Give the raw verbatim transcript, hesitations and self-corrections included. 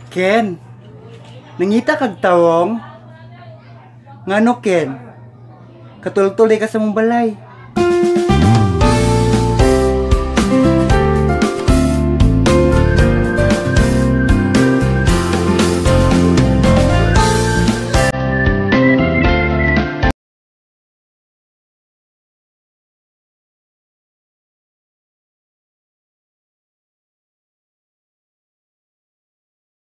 Ken, nangita kag tawong? Ngano Ken? Katultuloy ka sa mong balay.